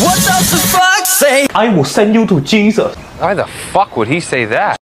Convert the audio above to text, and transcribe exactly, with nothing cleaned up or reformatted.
What does the fuck say? I will send you to Jesus. Why the fuck would he say that?